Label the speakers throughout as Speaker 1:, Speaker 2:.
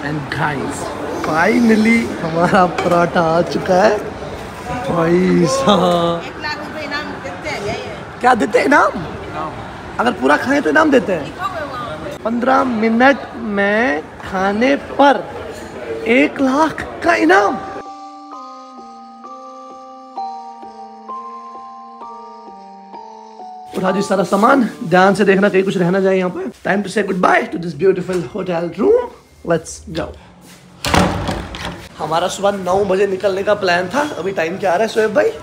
Speaker 1: And guys finally हमारा पराठा आ चुका है भाई साहब।
Speaker 2: 1 लाख रुपए इनाम देते हैं।
Speaker 1: क्या देते हैं इनाम? अगर पूरा खाएं तो इनाम देते हैं। 15 मिनट में खाने पर 1 लाख का इनाम। उठा दी सारा सामान, ध्यान से देखना कहीं कुछ रहना जाए यहाँ पे। Time to say good bye to this beautiful hotel room. Let's go. हमारा सुबह 9 बजे निकलने का प्लान था। अभी टाइम क्या आ रहा है शोएब भाई?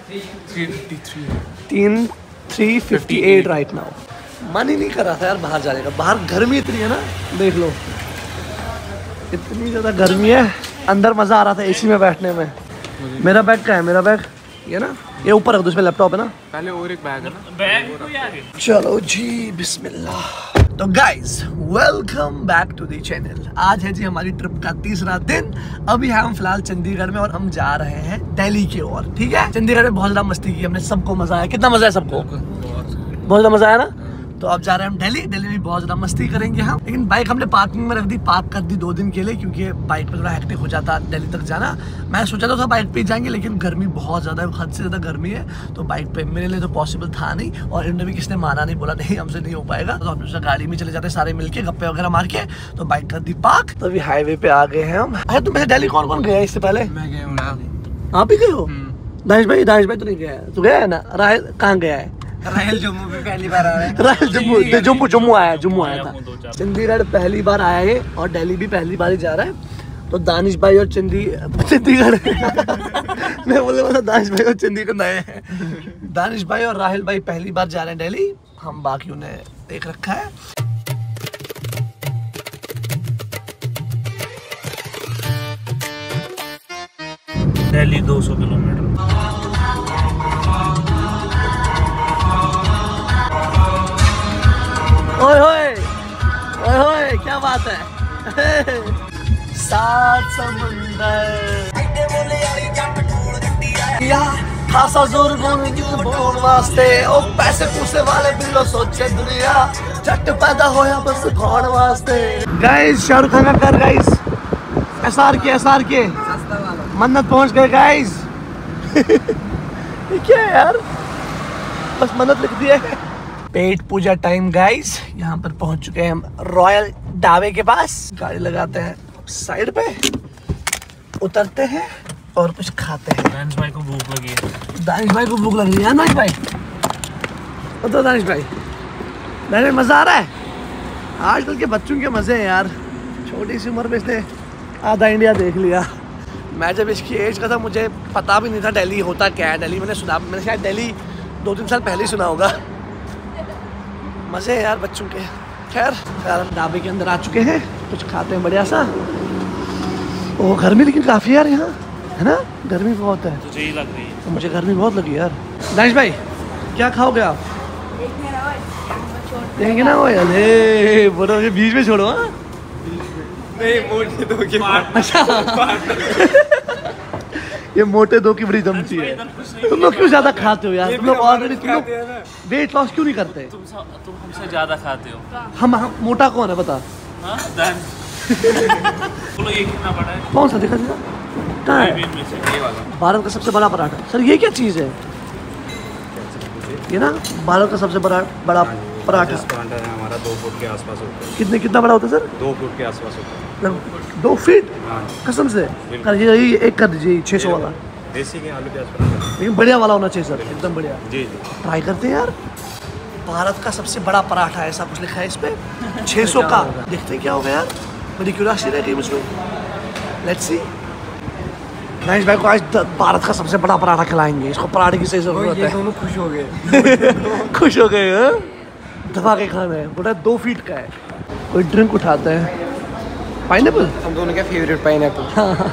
Speaker 1: 3:58 राइट नाउ। मन ही नहीं कर रहा था यार बाहर जाने का। बाहर गर्मी इतनी है ना, देख लो इतनी ज़्यादा गर्मी है। अंदर मज़ा आ रहा था एसी में बैठने में। मेरा बैग कहाँ है? मेरा बैग ये ना, ये ऊपर रख दो, इसमें लैपटॉप है ना।
Speaker 3: पहले और एक बैग है ना,
Speaker 4: बैग तो यार।
Speaker 1: चलो जी बिस्मिल्लाह। तो guys welcome back to the channel. आज है जी हमारी ट्रिप का तीसरा दिन। अभी हम फिलहाल चंडीगढ़ में और हम जा रहे हैं दिल्ली की ओर। ठीक है, चंडीगढ़ में बहुत ज़्यादा मस्ती की हमने, सबको मजा आया। कितना मजा है सबको? बहुत ज़्यादा मजा आया ना। तो अब जा रहे हैं हम दिल्ली। दिल्ली में बहुत ज़्यादा मस्ती करेंगे हम। लेकिन बाइक हमने पार्किंग में रख दी, पार्क कर दी 2 दिन के लिए, क्योंकि बाइक पे थोड़ा हेक्टिक हो जाता दिल्ली तक जाना। मैं सोचा तो था बाइक पे जाएंगे, लेकिन गर्मी बहुत ज़्यादा है, हद से ज़्यादा गर्मी है। तो बाइक पे मेरे लिए तो पॉसिबल था नहीं, और इन्होंने भी किसने माना नहीं, बोला नहीं हमसे नहीं हो पाएगा। तो हम गाड़ी में चले जाते सारे मिलके, गप्पे वगैरह मार के। तो बाइक कर दी पार्क। तो अभी हाईवे पे आ गए हैं हम। अरे तुम वैसे दिल्ली कौन कौन गया इससे पहले?
Speaker 3: मैं गया हूँ।
Speaker 1: आप ही गए हो? दानिश भाई तो नहीं गया है। तू गया है ना? राहिल कहाँ गया है?
Speaker 3: राहिल जम्मू भी पहली बार आ रहा है।
Speaker 1: राहिल जम्मू आया था। चंडीगढ़ पहली बार आया है और दिल्ली भी पहली बार ही जा रहा है। तो दानिश भाई और चंडीगढ़ मैं बोले वाला दानिश भाई और चंडीगढ़ नए हैं। दानिश भाई और राहिल भाई पहली बार जा रहे हैं दिल्ली। हम बाकियों ने देख रखा है।
Speaker 4: दिल्ली 200 किलोमीटर।
Speaker 1: ओए होए क्या बात है। सात समंदर खासा जोर बोल वास्ते ओ पैसे पूसे वाले बिल्लो सोचे दुनिया झट पैदा होया बस खाने वास्ते। गाइस शाहरुख खान का कर गाइस। एसआर के मन्नत पहुंच गए गाइस। ये क्या है यार, बस मन्नत लिख दी है। पेट पूजा टाइम गाइस। यहाँ पर पहुंच चुके हैं हम रॉयल ढाबे के पास। गाड़ी लगाते हैं साइड पे, उतरते हैं और कुछ खाते हैं।
Speaker 4: दानिश भाई को भूख लगी है।
Speaker 1: दानिश भाई को भूख लग रही है दानिश भाई? बताओ दानिश भाई मजा आ रहा है? आजकल के बच्चों के मजे हैं यार। छोटी सी उम्र में इसने आधा इंडिया देख लिया। मैं जब इसकी एज का था मुझे पता भी नहीं था दिल्ली होता क्या है। दिल्ली मैंने शायद दिल्ली 2-3 साल पहले ही सुना होगा। मज़े हैं यार बच्चों के। खैर हम ढाबे के अंदर आ चुके हैं, कुछ खाते हैं बढ़िया सा। ओह गर्मी लेकिन काफ़ी यार यहाँ, है ना? गर्मी बहुत है।
Speaker 4: तुझे ही लग रही है?
Speaker 1: तो मुझे गर्मी बहुत लगी यार। दानिश भाई क्या खाओगे आप? देखेंगे ना वो। अरे बोलो ये बीच में छोड़ो। हाँ
Speaker 3: नहीं, मोटे दो के
Speaker 1: अच्छा ये मोटे दो की बड़ी जमती है। तुम लोग क्यों ज्यादा खाते हो यार? तुम लोग ऑलरेडी वेट लॉस क्यों नहीं करते?
Speaker 4: तुम हमसे ज्यादा खाते हो।
Speaker 1: हम मोटा कौन है बता?
Speaker 4: हाँ बोलो ये कितना बड़ा है?
Speaker 1: कौन सा दिखा कहाँ है?
Speaker 4: में से ये वाला
Speaker 1: भारत का सबसे बड़ा पराठा। सर ये क्या चीज़ है? ये ना भारत का सबसे बड़ा पराठा
Speaker 3: पराठा है हमारा 2 फुट के आसपास होता है।
Speaker 1: कितना बड़ा होता है सर?
Speaker 3: 2 फुट के आसपास होता है।
Speaker 1: 2 फीट?
Speaker 3: हाँ।
Speaker 1: कसम से? ये एक कर दीजिए 600 वाला।
Speaker 3: देसी के आलू प्याज पराठा,
Speaker 1: लेकिन बढ़िया वाला होना चाहिए सर, एकदम बढ़िया।
Speaker 3: जी।
Speaker 1: ट्राई करते हैं यार। भारत का सबसे बड़ा पराठा है, ऐसा कुछ लिखा है इस पे। 600 का। देखते क्या होगा यार, मेरी क्यूरियोसिटी रहती है मुझमें। Let's see. दानिश भाई को आज भारत का सबसे बड़ा पराठा खिलाएंगे। इसको पराठे की सही जरूरत है।
Speaker 3: दोनों खुश हो गए।
Speaker 1: खुश हो गए हैं? दबा के खाना है। बोला 2 फीट का है। कोई ड्रिंक उठाते हैं। पाइनएप्पल
Speaker 3: हम दोनों का फेवरेट पाइनएप्पल।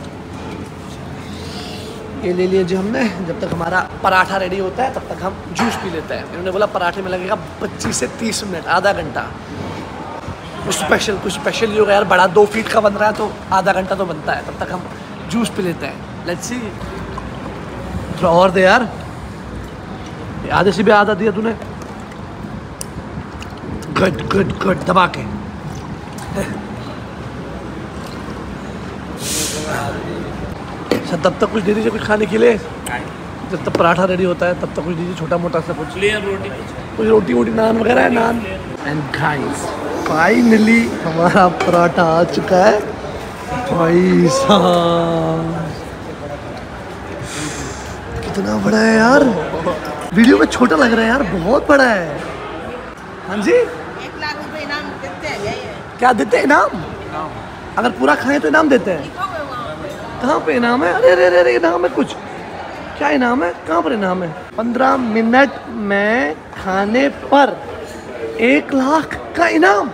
Speaker 1: ये ले लिए जो हमने। जब तक हमारा पराठा रेडी होता है तब तक हम जूस पी लेते हैं। इन्होंने बोला पराठे में लगेगा 25 से 30 मिनट, आधा घंटा। कुछ स्पेशल ही होगा यार। बड़ा 2 फीट का बन रहा है तो आधा घंटा तो बनता है। तब तक हम जूस पी लेते हैं। Let's see. थोड़ा और दे यार। आधे से भी आधा दिया तूने। गुड दबा के। अच्छा तब तक कुछ दे दीजिए कुछ खाने के लिए, जब तक पराठा रेडी होता है तब तक कुछ दीजिए छोटा मोटा सा कुछ,
Speaker 4: रोटी
Speaker 1: कुछ रोटी वोटी नान वगैरह है नान। एंड गाइस फाइनली हमारा पराठा आ चुका है भाई साहब, कितना बड़ा है यार, वीडियो में छोटा लग रहा है यार, बहुत बड़ा है। हाँ जी
Speaker 2: 1 लाख रुपए इनाम देते हैं ये।
Speaker 1: क्या देते हैं इनाम? अगर पूरा खाएं तो इनाम देते हैं। कहाँ पे इनाम है? अरे अरे अरे अरे इनाम है कुछ, क्या इनाम है, कहाँ पर इनाम है? 15 मिनट में खाने पर 1 लाख का इनाम।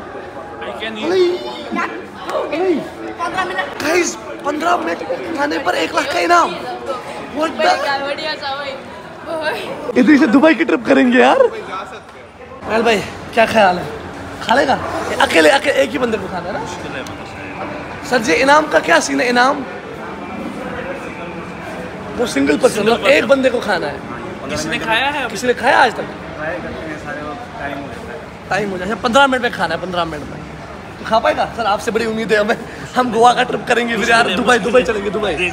Speaker 1: 15 मिनट में खाने पर 1 लाख का इनाम। इधर से दुबई की ट्रिप करेंगे यार। अनिल भाई क्या ख्याल है, खा लेगा? अकेले अकेले एक ही बंदे को खाना है ना सर जी? इनाम का क्या सीन है? इनाम वो सिंगल पर्सन, मतलब एक बंदे को खाना है।
Speaker 4: किसी ने खाया है?
Speaker 1: किसी ने खाया आज तक? टाइम हो जाए 15 मिनट में खाना है, 15 मिनट में तो खा पाएगा सर? आपसे बड़ी उम्मीद है हमें, हम गोवा का ट्रिप करेंगे फिर यार, दुबई चलेंगे दुबई।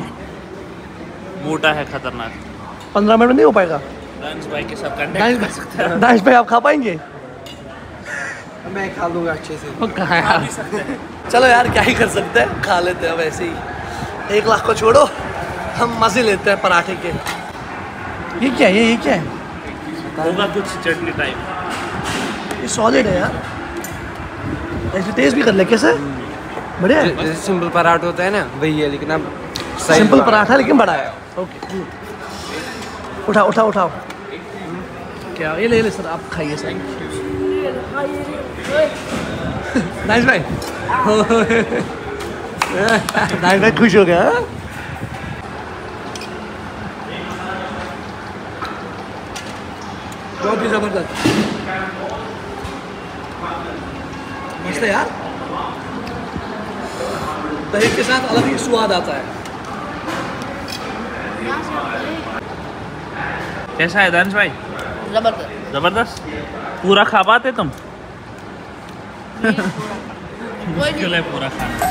Speaker 4: मोटा है खतरनाक।
Speaker 1: 15 मिनट में नहीं हो पाएगा?
Speaker 4: दानिश भाई के साथ कांटेक्ट कर सकते हैं।
Speaker 1: दानिश भाई आप खा पाएंगे?
Speaker 3: मैं खा लूँगा अच्छे से।
Speaker 1: वो कहाँ यार, चलो यार क्या ही कर सकते हैं, खा लेते हैं वैसे ही। 1 लाख को छोड़ो, हम मजे लेते हैं पराठे के। ये क्या है, ये क्या है?
Speaker 4: होगा कुछ चटनी टाइप।
Speaker 1: ये सॉलिड है यार, ऐसे टेस्ट भी कर ले कैसे? बढ़िया है।
Speaker 3: जैसे सिंपल पराठा होता है ना वही है, लेकिन अब
Speaker 1: सिंपल पराठा लेकिन बड़ा है। ओके उठाओ उठाओ उठाओ। क्या ये ले सर, आप खाइए सर। नाइस भाई नाइस भाई खुश हो गया। बहुत ही जबरदस्त, मस्त है यार, दही के साथ अलग ही स्वाद आता है।
Speaker 4: कैसा है दानिश भाई?
Speaker 2: जबरदस्त।
Speaker 4: जबरदस्त। पूरा खा पाते तुम?
Speaker 2: कोई
Speaker 4: मुश्किल है पूरा खाना।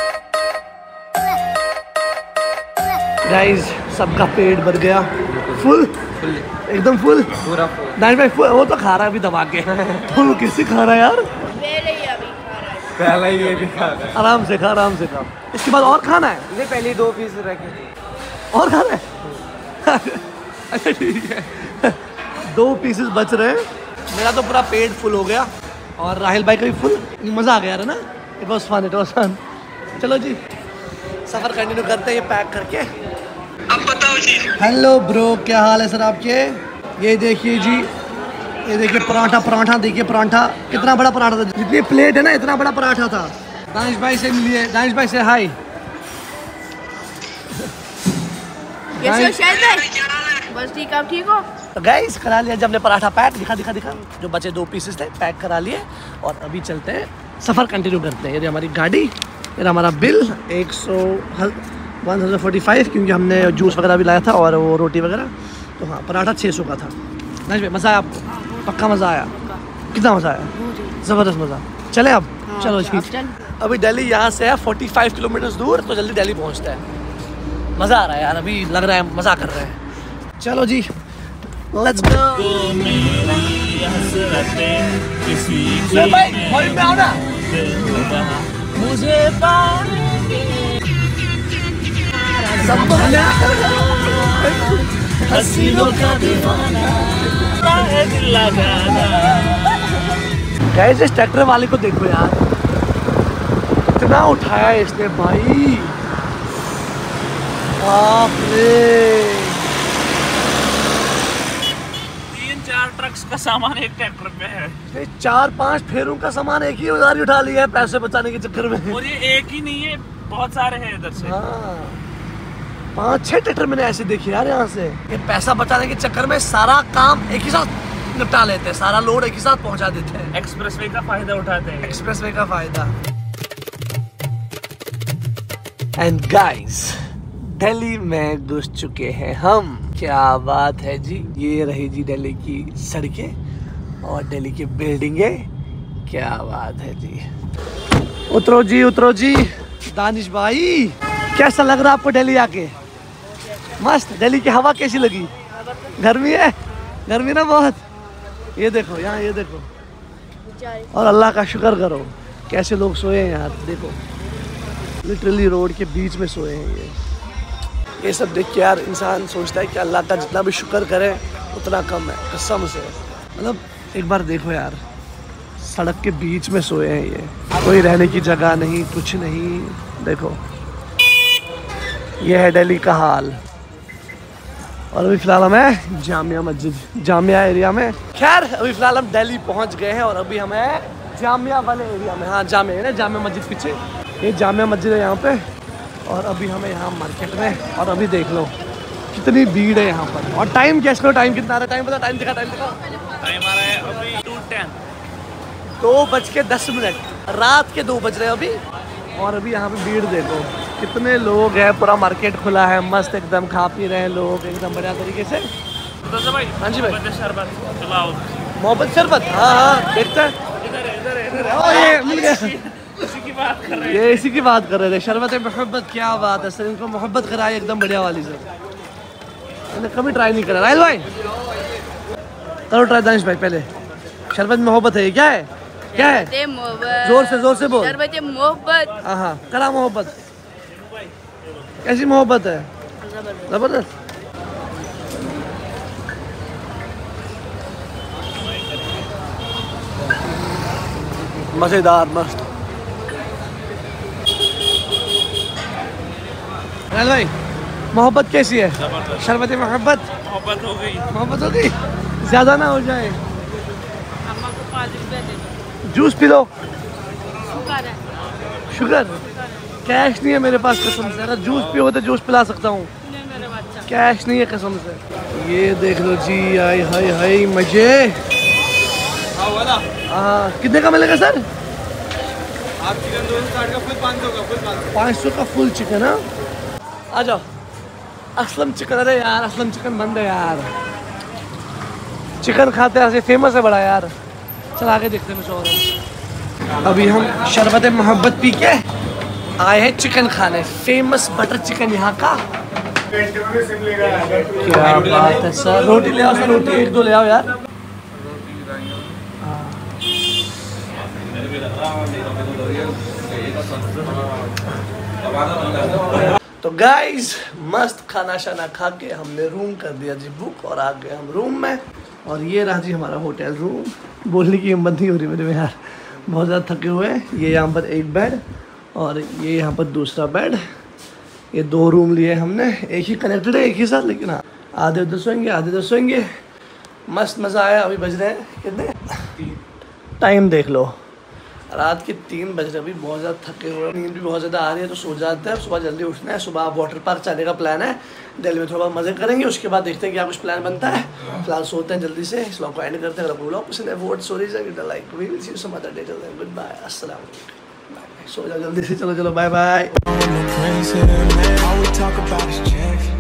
Speaker 1: गाइस सबका पेट भर गया, फुल एकदम फुल
Speaker 3: पूरा
Speaker 1: दानिश भाई फुल, वो तो खा रहा है अभी दबा के। फुल किसी खा रहा है यार,
Speaker 3: पहला ही ये भी खा रहा है।
Speaker 1: आराम से खा, आराम से खा। इसके बाद और खाना है?
Speaker 3: इसे पहले 2 पीस रखे थे
Speaker 1: और खाना है? अच्छा ठीक है, 2 पीसेस बच रहे हैं। मेरा तो पूरा पेट फुल हो गया और राहिल भाई का भी फुल। मज़ा आ गया है ना, इट वॉज फन। चलो जी सफ़र कंटिन्यू करते हैं ये पैक करके। अब बताओ जी। हेलो ब्रो, क्या हाल है सर आपके? ये देखिए जी, ये देखिए पराठा देखिए, पराठा कितना बड़ा पराठा था, जितनी प्लेट है ना इतना बड़ा पराठा था। दानिश भाई से मिलिए, दानिश भाई से हाय।
Speaker 2: बस ठीक, आप ठीक हो?
Speaker 1: तो गाइस करा लिया जब हमने पराठा पैक, दिखा जो बचे 2 पीसेस थे पैक करा लिए, और अभी चलते हैं सफ़र कंटिन्यू करते हैं। ये हमारी गाड़ी, ये हमारा बिल 145, क्योंकि हमने जूस वगैरह भी लाया था और वो रोटी वगैरह। तो हाँ पराठा 600 का था। दानिश भाई मज़ा आया आपको? पक्का मज़ा आया? कितना मज़ा आया? ज़बरदस्त मज़ा। चले अब? चलो जी। अभी दिल्ली यहाँ से है 45 किलोमीटर दूर, तो जल्दी दिल्ली पहुँचता है। मज़ा आ रहा है यार, अभी लग रहा है मज़ा कर रहे हैं। चलो जी लेट्स गो। भाई में आओ ना, मुझे हसीनों का दीवाना है दिल लगाना। गाइस इस ट्रैक्टर वाले को देखो यार, इतना उठाया इसने भाई, बाप रे।
Speaker 4: 3-4 ट्रक्स का सामान एक ट्रैक्टर पे है।
Speaker 1: 4-5 फेरों का सामान एक ही उधारी उठा लिया है पैसे बचाने के चक्कर में।
Speaker 4: और ये एक ही नहीं है, बहुत सारे हैं इधर से।
Speaker 1: हाँ 5-6 ट्रैक्टर मैंने ऐसे देखे यार यहाँ से। ये पैसा बचाने के चक्कर में सारा काम एक ही साथ निपटा लेते हैं, सारा लोड एक ही साथ पहुँचा देते हैं।
Speaker 4: एक्सप्रेसवे का फायदा उठाते हैं।
Speaker 1: एक्सप्रेसवे का फायदा। एंड गाइस दिल्ली में घुस चुके हैं हम, क्या बात है जी। ये रही जी दिल्ली की सड़कें और दिल्ली की बिल्डिंगें, क्या बात है जी। उतरो जी दानिश भाई, कैसा लग रहा है आपको दिल्ली आके? मस्त। दिल्ली की हवा कैसी लगी? गर्मी है? गर्मी ना बहुत। ये देखो यहाँ, ये देखो, और अल्लाह का शुक्र करो कैसे लोग सोए हैं यार। देखो लिटरली रोड के बीच में सोए हैं ये सब देख के यार इंसान सोचता है कि अल्लाह का जितना भी शुक्र करे उतना कम है, कसम से। मतलब एक बार देखो यार, सड़क के बीच में सोए हैं ये, कोई रहने की जगह नहीं, कुछ नहीं। देखो ये है दिल्ली का हाल। और अभी फ़िलहाल हम हैं जामिया मस्जिद, जामिया एरिया में। खैर अभी फ़िलहाल हम दिल्ली पहुंच गए हैं और अभी हम हैं जामिया वाले एरिया में। हाँ जामिया है ना, जामिया मस्जिद पीछे, ये जामिया मस्जिद है यहाँ पे। और अभी हमें यहाँ मार्केट में, और अभी देख लो कितनी भीड़ है यहाँ पर। और टाइम क्या इसको, टाइम कितना आ रहा है? टाइम पता, टाइम दिखा, टाइम दिखा।
Speaker 4: टाइम आ रहा है अभी 2:10,
Speaker 1: 2:10, रात के 2 बज रहे हैं अभी। और अभी यहाँ पे भीड़ देखो कितने लोग हैं, पूरा मार्केट खुला है, मस्त एकदम खा पी रहे हैं लोग एकदम बढ़िया तरीके से।
Speaker 4: तो भाई
Speaker 1: हाँ जी भाई,
Speaker 4: शरबत चलाओ,
Speaker 1: मोहब्बत शरबत। हाँ हाँ देखते हैं, ये मिल गया।
Speaker 4: इसी की बात कर रहे हैं।
Speaker 1: ये इसी की बात कर रहे थे, शरबत मोहब्बत। क्या बात है सर, इनको मोहब्बत कराई एकदम बढ़िया वाली से। मैंने कभी ट्राई नहीं करा। राहिल भाई करो ट्राई। दानिश भाई पहले, शरबत मोहब्बत है, ये क्या है? क्या है? जोर से बोल।
Speaker 2: शरबत मोहब्बत।
Speaker 1: हाँ करा मोहब्बत। कैसी मोहब्बत है? जबरदस्त। मजेदार, मस्त। राहिल भाई मोहब्बत कैसी है? शरबत मोहब्बत।
Speaker 4: मोहब्बत हो गई,
Speaker 1: मोहब्बत हो गई, ज्यादा ना हो जाए।
Speaker 2: अम्मा को 5 रुपए दे दो।
Speaker 1: जूस पी लो।
Speaker 2: शुगर है।
Speaker 1: शुगर? कैश नहीं है मेरे पास कसम से। अगर जूस पियो तो जूस पिला सकता हूँ,
Speaker 2: मेरे बच्चा।
Speaker 1: कैश नहीं है कसम से। ये देख लो जी, आए हाय हाय मजे। हाँ कितने का मिलेगा सर?
Speaker 3: आप चिकन 260 का फुल 500 का, फुल
Speaker 1: 500 का फुल चिकन। हाँ आ जाओ। असलम चिकन, अरे यार असलम चिकन बंद है यार। चिकन खाते हैं, फेमस है बड़ा यार। चल आगे देखते हैं कुछ और। अभी हम शरबत मोहब्बत पी के आए हैं चिकन खाने, फेमस बटर चिकन यहाँ का। क्या बात है सर। रोटी ले आओ सर, रोटी 1-2 ले आओ यार। तो गाइज मस्त खाना शाना खा के हमने रूम कर दिया जी बुक, और आ गए हम रूम में। और ये रहा जी हमारा होटल रूम। बोलने की हिम्मत नहीं हो रही मेरे में यार, बहुत ज़्यादा थके हुए हैं। ये यहाँ पर एक बेड और ये यहाँ पर दूसरा बेड। ये 2 रूम लिए हमने, एक ही कनेक्टेड है, एक ही साथ, लेकिन हाँ आधे उधर सोएंगे आधे उधर सोएंगे। मस्त मज़ा आया। अभी बज रहे हैं कितने, टाइम देख लो, रात के 3 बज रहे। अभी बहुत ज़्यादा थके हुए, नींद भी बहुत ज़्यादा आ रही है, तो सो जाते हैं। सुबह जल्दी उठना है। सुबह वाटर पार्क जाने का प्लान है, दिल्ली में थोड़ा मज़े करेंगे, उसके बाद देखते हैं क्या कुछ प्लान बनता है। फिलहाल सोते हैं जल्दी से, इस व्लॉग को एंड करते हैं। अगर व्लॉग पसंद है vote stories like, we will see you some other day. Good bye, अस्सलाम वालेकुम। सो जाओ जल्दी से, चलो चलो bye bye.
Speaker 5: All we talk about is checks.